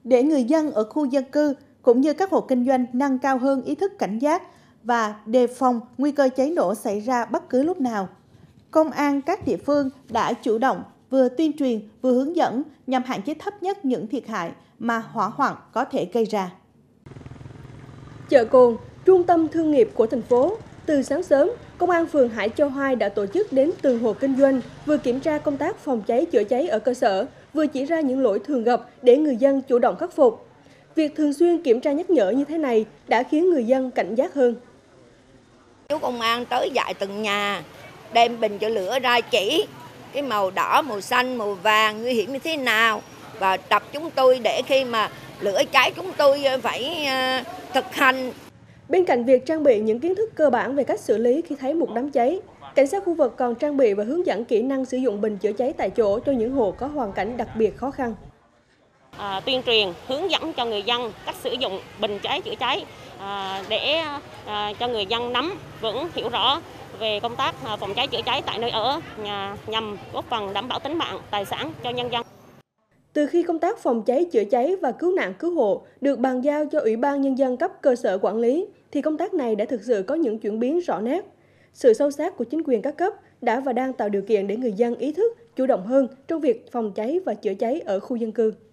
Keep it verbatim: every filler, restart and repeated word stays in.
để người dân ở khu dân cư cũng như các hộ kinh doanh nâng cao hơn ý thức cảnh giác và đề phòng nguy cơ cháy nổ xảy ra bất cứ lúc nào. Công an các địa phương đã chủ động vừa tuyên truyền vừa hướng dẫn nhằm hạn chế thấp nhất những thiệt hại mà hỏa hoạn có thể gây ra. Chợ Cồn, trung tâm thương nghiệp của thành phố, từ sáng sớm, Công an phường Hải Châu hai đã tổ chức đến từng hộ kinh doanh, vừa kiểm tra công tác phòng cháy chữa cháy ở cơ sở, vừa chỉ ra những lỗi thường gặp để người dân chủ động khắc phục. Việc thường xuyên kiểm tra nhắc nhở như thế này đã khiến người dân cảnh giác hơn. Chú công an tới dạy từng nhà, đem bình chữa lửa ra chỉ cái màu đỏ, màu xanh, màu vàng nguy hiểm như thế nào và tập chúng tôi để khi mà lửa cháy chúng tôi phải thực hành. Bên cạnh việc trang bị những kiến thức cơ bản về cách xử lý khi thấy một đám cháy, cảnh sát khu vực còn trang bị và hướng dẫn kỹ năng sử dụng bình chữa cháy tại chỗ cho những hộ có hoàn cảnh đặc biệt khó khăn. À, tuyên truyền hướng dẫn cho người dân cách sử dụng bình cháy chữa cháy à, để à, cho người dân nắm vững hiểu rõ về công tác phòng cháy chữa cháy tại nơi ở nhà, nhằm góp phần đảm bảo tính mạng tài sản cho nhân dân. Từ khi công tác phòng cháy chữa cháy và cứu nạn cứu hộ được bàn giao cho Ủy ban Nhân dân cấp cơ sở quản lý, thì công tác này đã thực sự có những chuyển biến rõ nét. Sự sâu sát của chính quyền các cấp đã và đang tạo điều kiện để người dân ý thức, chủ động hơn trong việc phòng cháy và chữa cháy ở khu dân cư.